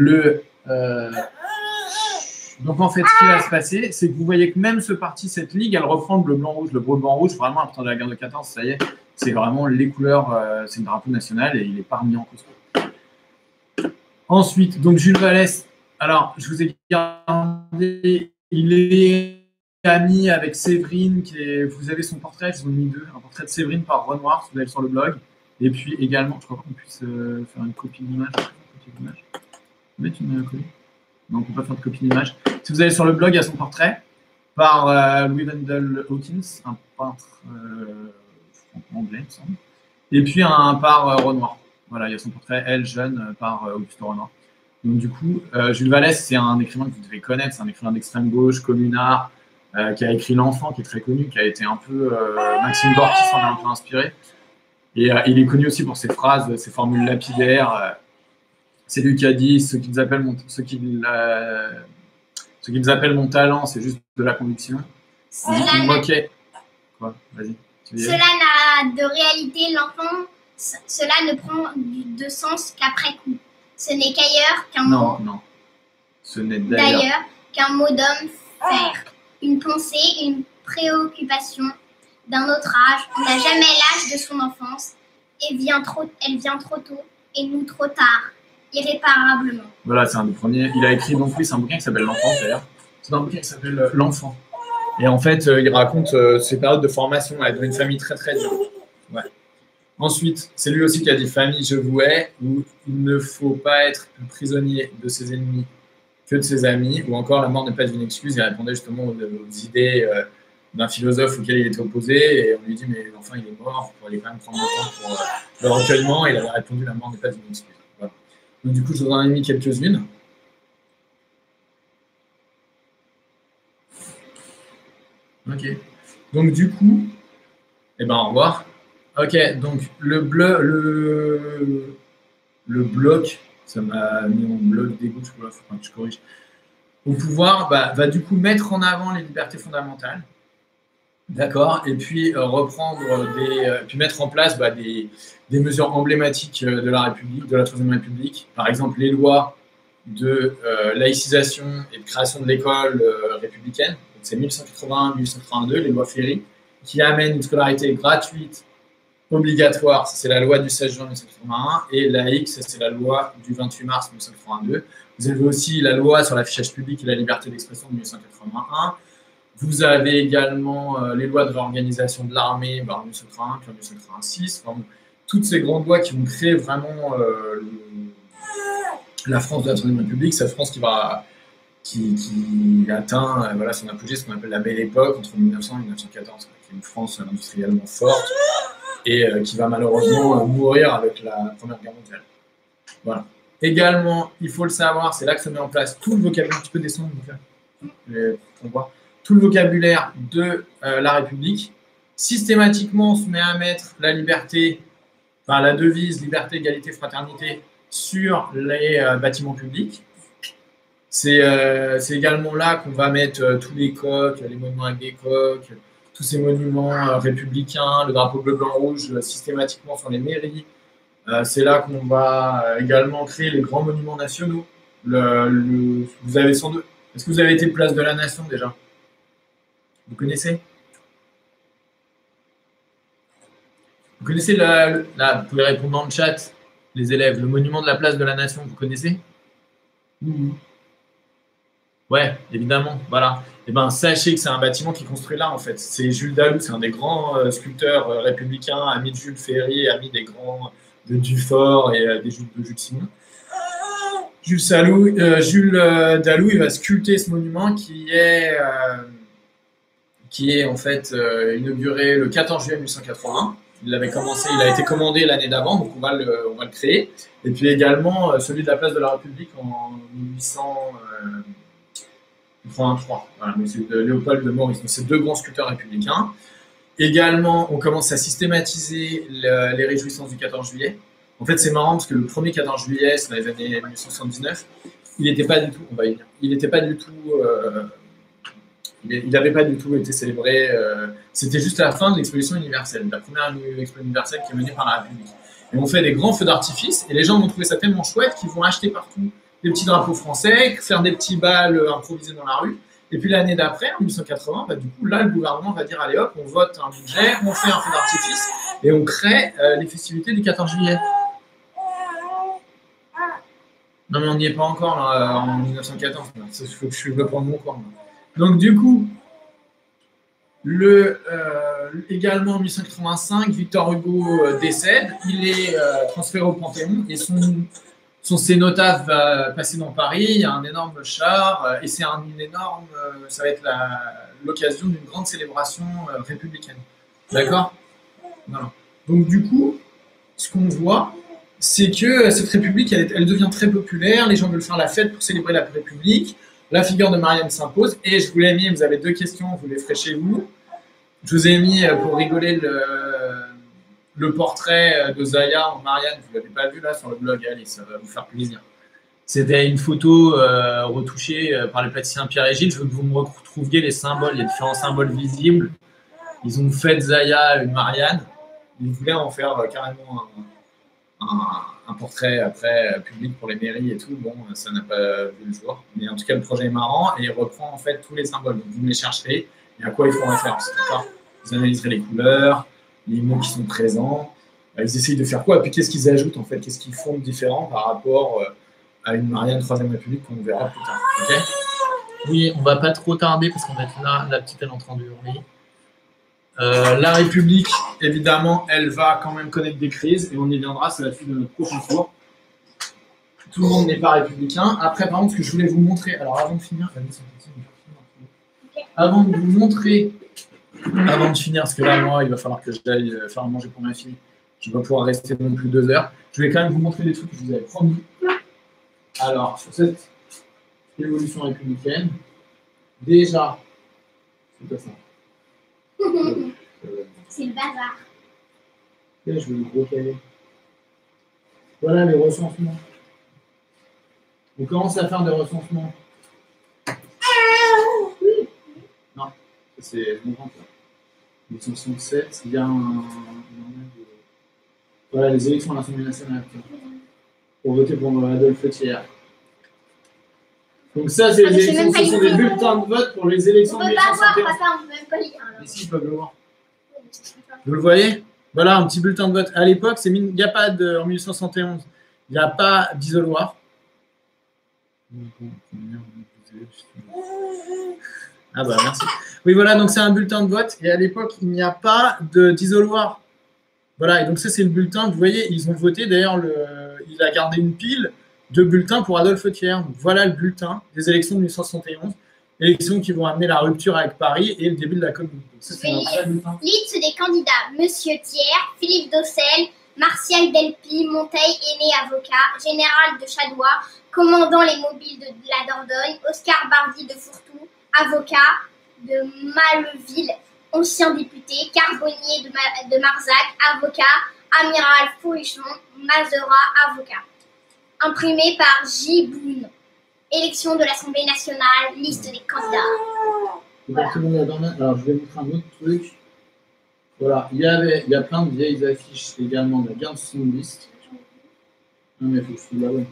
donc en fait, ce qui va se passer, c'est que vous voyez que même ce parti, cette ligue, elle reprend le bleu, blanc, rouge. Le bleu, blanc, rouge, vraiment, à partir de la guerre de 14, ça y est, c'est vraiment les couleurs, c'est le drapeau national et il n'est pas remis en cause. Ensuite, donc Jules Vallès, alors je vous ai regardé, il est ami avec Séverine, vous avez son portrait, je vous ai mis deux, un portrait de Séverine par Renoir, si vous allez sur le blog, et puis également, je crois qu'on puisse faire une copie d'image. Mettre une copie. Non, on ne peut pas faire de copie d'image. Si vous allez sur le blog, il y a son portrait par Louis Wendell Hawkins, un peintre anglais, il me semble. Et puis un par Renoir. Voilà, il y a son portrait, elle, jeune, par Auguste Renoir. Donc du coup, Jules Vallès, c'est un écrivain que vous devez connaître, c'est un écrivain d'extrême gauche, communard, qui a écrit L'Enfant, qui est très connu, qui a été un peu Maxime Gorky s'en a un peu inspiré. Et il est connu aussi pour ses phrases, ses formules lapidaires. C'est lui qui a dit ce qu'ils appellent mon talent, c'est juste de la conviction. Il dit qu'il moquait. Quoi? Vas-y. Cela n'a de réalité l'enfant. Cela ne prend de sens qu'après coup. Ce n'est qu'ailleurs qu'un mot. Non. Ce n'est d'ailleurs qu'un mot d'homme faire. Une pensée, une préoccupation d'un autre âge. On n'a jamais l'âge de son enfance. Elle vient trop tôt et nous trop tard. Irréparablement. Voilà, c'est un des premiers. Il a écrit donc oui, c'est un bouquin qui s'appelle L'Enfant d'ailleurs. C'est un bouquin qui s'appelle L'Enfant. Et en fait, il raconte ses périodes de formation dans une famille très très dure. Ouais. Ensuite, c'est lui aussi qui a dit famille, je vous hais, où il ne faut pas être plus prisonnier de ses ennemis que de ses amis, ou encore la mort n'est pas une excuse. Il répondait justement aux idées d'un philosophe auquel il était opposé, et on lui dit mais l'enfant il est mort, vous pourriez quand même prendre le temps pour le recueillement, et il avait répondu la mort n'est pas une excuse. Voilà. Donc du coup je vous en ai mis quelques-unes. Ok. Donc du coup, eh ben au revoir. Ok, donc le bloc, ça m'a mis en bloc d'égout, il faut que je corrige. Au pouvoir, va du coup mettre en avant les libertés fondamentales. D'accord, et puis reprendre puis mettre en place des mesures emblématiques de la République, de la Troisième République, par exemple les lois de laïcisation et de création de l'école républicaine. C'est 1881-1882, les lois Ferry, qui amènent une scolarité gratuite, obligatoire, ça c'est la loi du 16 juin 1981, et laïque, ça c'est la loi du 28 mars 1982. Vous avez aussi la loi sur l'affichage public et la liberté d'expression de 1981. Vous avez également les lois de réorganisation de l'armée en 1981 puis en 1986. Enfin, toutes ces grandes lois qui vont créer vraiment la France de la Troisième République, cette France qui atteint son apogée, ce qu'on appelle la Belle Époque, entre 1900 et 1914, qui est une France industriellement forte et qui va malheureusement mourir avec la Première Guerre mondiale. Voilà. Également, il faut le savoir, c'est là que se met en place tout le vocabulaire, un petit peu descendre, on voit, tout le vocabulaire de la République. Systématiquement, on se met à mettre la liberté, la devise liberté, égalité, fraternité sur les bâtiments publics. C'est également là qu'on va mettre tous les coqs, les monuments avec des coqs, tous ces monuments républicains, le drapeau bleu, blanc, rouge, systématiquement sur les mairies. C'est là qu'on va également créer les grands monuments nationaux. Vous avez sans doute... Est-ce que vous avez été place de la Nation déjà? Vous connaissez? Vous connaissez vous pouvez répondre dans le chat, les élèves, le monument de la place de la Nation, vous connaissez? Ouais, évidemment, voilà. Eh ben, sachez que c'est un bâtiment qui est construit là, en fait. C'est Jules Dalou, c'est un des grands sculpteurs républicains, ami de Jules Ferry, ami des grands de Dufort et de Jules Simon. Jules Dalou, il va sculpter ce monument qui est en fait inauguré le 14 juillet 1881. Il avait commencé, il a été commandé l'année d'avant, donc on va le créer. Et puis également celui de la place de la République en 1883. Voilà, c'est de Léopold de Maurice. Donc c'est deux grands sculpteurs républicains. Également, on commence à systématiser les réjouissances du 14 juillet. En fait, c'est marrant parce que le premier 14 juillet, c'est dans les années 1979, il n'était pas du tout, on va y venir, il n'était pas du tout, il n'avait pas du tout été célébré. C'était juste à la fin de l'exposition universelle, la première exposition universelle qui est menée par la République. Et on fait des grands feux d'artifice et les gens vont trouver ça tellement chouette qu'ils vont acheter partout des petits drapeaux français, faire des petits bals improvisés dans la rue. Et puis l'année d'après, en 1980, du coup, là, le gouvernement va dire allez hop, on vote un budget, on fait un feu d'artifice et on crée les festivités du 14 juillet. Non, mais on n'y est pas encore là, en 1914. Il faut que je le prenne mon corps. Donc, du coup, également en 1885, Victor Hugo décède. Il est transféré au Panthéon et son cénotaphe va passer dans Paris. Il y a un énorme char et c'est ça va être l'occasion d'une grande célébration républicaine. D'accord? Voilà. Donc, du coup, ce qu'on voit, c'est que cette République, elle devient très populaire. Les gens veulent faire la fête pour célébrer la République. La figure de Marianne s'impose. Et je vous l'ai mis, vous avez deux questions, vous les ferez chez vous. Je vous ai mis, pour rigoler, le portrait de Zaya en Marianne. Vous ne l'avez pas vu là sur le blog, allez, ça va vous faire plaisir. C'était une photo retouchée par le pâtissier Pierre et Gilles. Je veux que vous me retrouviez les symboles, les différents symboles visibles. Ils ont fait de Zaya une Marianne. Ils voulaient en faire carrément un portrait après public pour les mairies et tout. Bon, ça n'a pas vu le jour. Mais en tout cas, le projet est marrant et il reprend en fait tous les symboles. Donc, vous les chercherez et à quoi ils font référence. Vous analyserez les couleurs, les mots qui sont présents. Ils essayent de faire quoi? Et puis, qu'est-ce qu'ils ajoutent en fait? Qu'est-ce qu'ils font de différent par rapport à une Marianne Troisième République qu'on verra plus tard. Okay, oui, on va pas trop tarder parce qu'on va être là. La petite, elle est en train de hurler. La République, évidemment, elle va quand même connaître des crises et on y viendra, c'est la suite de notre prochain cours. Tout le monde n'est pas républicain. Après, par contre, ce que je voulais vous montrer, alors avant de finir, avant de vous montrer avant de finir, parce que là, moi, il va falloir que j'aille faire à manger pour ma fille. Je ne vais pas pouvoir rester non plus 2 heures. Je vais quand même vous montrer des trucs que je vous avais promis. Alors, sur cette évolution républicaine, déjà, c'est pas ça. C'est le bazar. Là, je vais le gros caler. Voilà les recensements. On commence à faire des recensements. Non, c'est mon grand. 1967, il y a voilà, les élections à l'Assemblée nationale pour voter pour Adolphe Thiers. Donc ça, c'est les élections, ce sont des bulletins de vote pour les élections de 1971. On ne peut pas voir, papa, on ne peut même pas lire. Mais si, ils peuvent le voir. Vous le voyez? Voilà, un petit bulletin de vote. À l'époque, il n'y a pas de, en 1871, il n'y a pas d'isoloir. Ah bah merci. Oui, voilà, donc c'est un bulletin de vote. Et à l'époque, il n'y a pas d'isoloir. Voilà, et donc ça, c'est le bulletin. Vous voyez, ils ont voté. D'ailleurs, il a gardé une pile de bulletins pour Adolphe Thiers. Donc, voilà le bulletin des élections de 1871. Élections qui vont amener la rupture avec Paris et le début de la Commune. Donc, ça, c'est un vrai bulletin. Liste des candidats. Monsieur Thiers, Philippe Daucel, Martial Delpy, Monteil, aîné avocat, général de Chadois, commandant les mobiles de la Dordogne, Oscar Bardi de Fourtou, avocat de Maleville, ancien député, Carbonnier de Marzac, avocat, amiral Fourrichon, Mazerat, avocat. Imprimé par J. Boone. Élection de l'Assemblée nationale, liste des candidats. Voilà. Alors, je vais vous montrer un autre truc. Voilà, il y a plein de vieilles affiches également de la guerre de 70. Non, mais il faut que je trouve la bonne.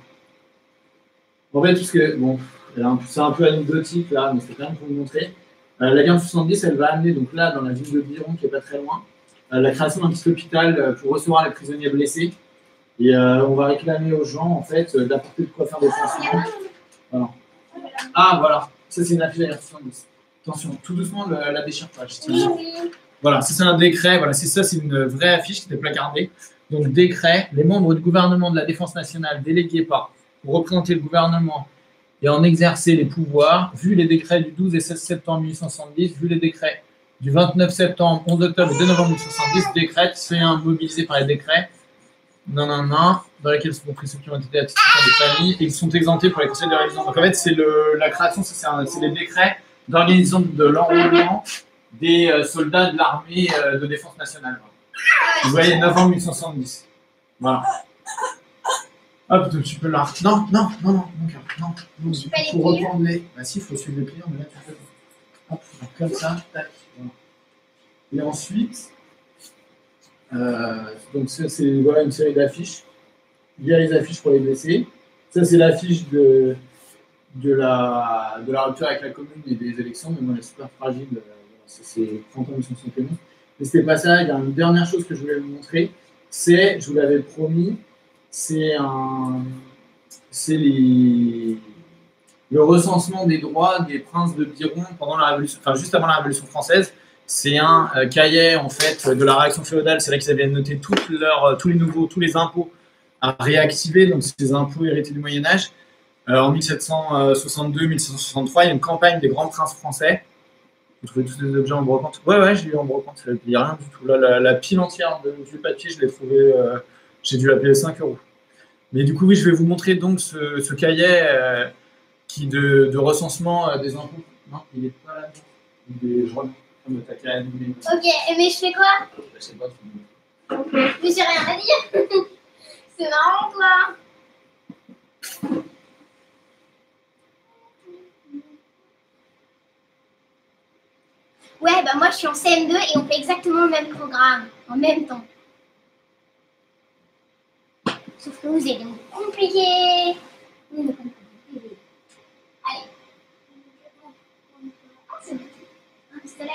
En fait, parce que, bon, c'est un peu anecdotique là, mais c'est quand même pour vous montrer. La guerre de 70, elle va amener, donc là, dans la ville de Biron, qui n'est pas très loin, la création d'un petit hôpital pour recevoir les prisonniers blessés. Et on va réclamer aux gens, en fait, d'apporter de quoi faire des pansements. Voilà. Ah, voilà. Ça, c'est une affiche de la guerre de 70. Attention, tout doucement, la déchire pas. Voilà, ça, c'est un décret. Voilà, c'est une vraie affiche qui était placardée. Donc, décret, les membres du gouvernement de la Défense nationale délégués par pour représenter le gouvernement et en exercer les pouvoirs, vu les décrets du 12 et 16 septembre 1870, vu les décrets du 29 septembre, 11 octobre et 2 novembre 1870, décrète, c'est mobilisé par les décrets, dans lesquels sont compris ceux qui ont été attestés par des familles, et ils sont exemptés pour les conseils de révision. Donc en fait, c'est la création, c'est les décrets d'organisation de l'enrôlement des soldats de l'armée de défense nationale. Vous voyez, novembre 1870. Voilà. Hop, tu peux là. Non, mon cœur, non. Il faut reprendre les. Bah si, il faut suivre les pliants, mais là tu peux. Hop, comme ça, tac. Voilà. Et ensuite, donc ça, c'est voilà, une série d'affiches. Il y a les affiches pour les blessés. Ça, c'est l'affiche de la rupture avec la commune et des élections, mais moi, elle est super fragile. C'est 30 ans 1871. Mais c'était pas ça. Il y a une dernière chose que je voulais vous montrer. Je vous l'avais promis, c'est le recensement des droits des princes de Biron pendant la Révolution, enfin juste avant la Révolution française. C'est un cahier en fait de la réaction féodale. C'est là qu'ils avaient noté tous les impôts à réactiver. Donc c'est des impôts hérités du Moyen Âge. En 1762-1763, il y a une campagne des grands princes français. Vous trouvez tous les objets en brocante? Ouais, j'ai eu en brocante. Il n'y a rien du tout. Là, la pile entière du papier, je l'ai trouvé. J'ai dû la payer 5 €. Mais du coup, oui, je vais vous montrer donc ce cahier de recensement des impôts. Non, il n'est pas là. Je regarde. Ok, mais je fais quoi? Je sais pas. Mais j'ai rien à dire. C'est marrant, toi. Ouais, bah moi je suis en CM2 et on fait exactement le même programme, en même temps. Sauf que vous êtes compliqué. Allez. Ah, c'est bon. Un pistolet.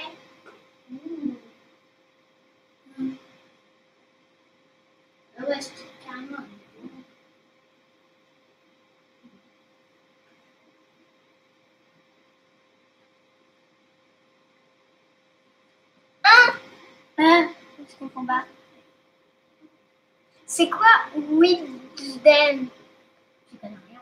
Ah ouais, c'est carrément. Je comprends pas. C'est quoi Wisden? Je connais rien.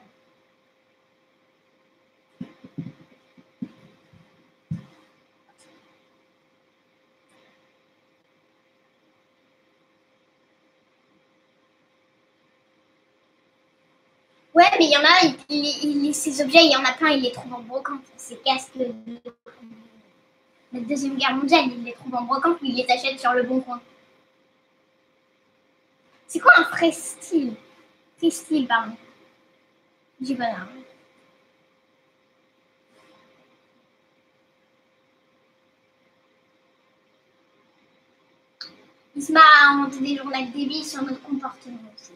Ouais, mais il y en a, ces objets, il y en a plein, ils les trouvent en brocante. Ces casques de la Deuxième Guerre mondiale, ils les trouvent en brocante ou ils les achètent sur le Bon Coin. C'est quoi un vrai style? Style, pardon. J'ai pas l'air. Isma a inventé des journaux débiles sur notre comportement aussi.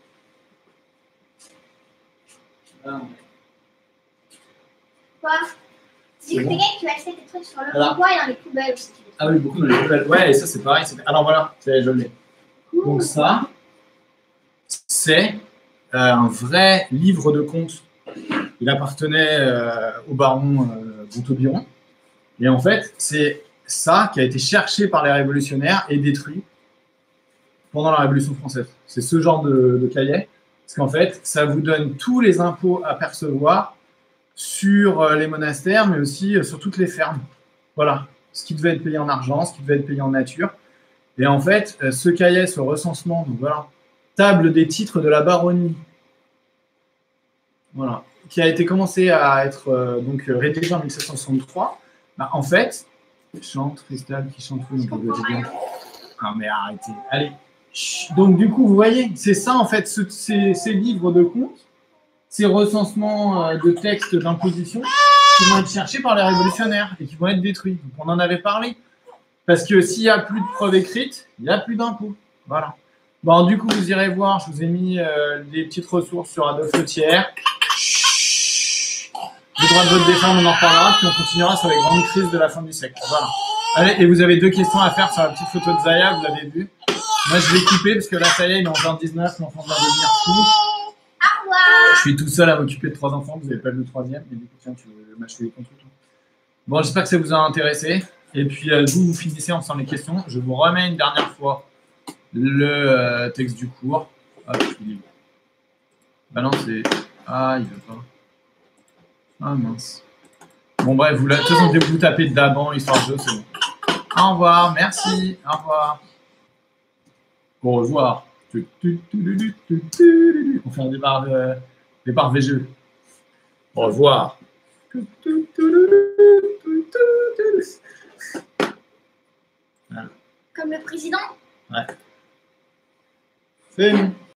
Quoi? J'ai cru que tu achetais des trucs sur le Bon Coin et dans les poubelles aussi. Ah oui, beaucoup dans les poubelles. Ouais, et ça c'est pareil. Alors voilà, je l'ai. Donc ça, c'est un vrai livre de contes. Il appartenait au baron Montaubiron. Et en fait, c'est ça qui a été cherché par les révolutionnaires et détruit pendant la Révolution française. C'est ce genre de cahier. Parce qu'en fait, ça vous donne tous les impôts à percevoir sur les monastères, mais aussi sur toutes les fermes. Voilà. Ce qui devait être payé en argent, ce qui devait être payé en nature. Et en fait, ce cahier, ce recensement, donc voilà, table des titres de la baronnie, voilà, qui a été commencé à être donc rédigé en 1763. Bah, en fait, chante, Cristal qui chante tout. Ah mais arrêtez, allez. Donc du coup, vous voyez, c'est ça en fait, ces livres de comptes, ces recensements de textes d'imposition qui vont être cherchés par les révolutionnaires et qui vont être détruits. Donc on en avait parlé. Parce que s'il n'y a plus de preuves écrites, il n'y a plus d'impôts. Voilà. Bon, du coup, vous irez voir, je vous ai mis des petites ressources sur Adolphe Thiers. Les droits de vote des femmes, on en reparlera, puis on continuera sur les grandes crises de la fin du siècle. Voilà. Allez, et vous avez 2 questions à faire sur la petite photo de Zaya, vous l'avez vu. Moi, je vais couper parce que là, ça y est, il est en 2019, l'enfant va devenir fou. Au revoir. Je suis tout seul à m'occuper de 3 enfants, vous n'avez pas le 3e, mais du coup, tiens, tu veux matcher les contre tout. Bon, j'espère que ça vous a intéressé. Et puis, vous finissez en faisant les questions. Je vous remets une dernière fois le texte du cours. Hop, il est bon. Bah non, c'est... Ah, il veut pas. Ah, mince. Bon, bref, de toute façon, dès que vous tapez d'avant, histoire de jeu, c'est bon. Au revoir, merci. Au revoir. Au revoir. On fait un départ VGE. Au revoir. Comme le président? Ouais. C'est bon.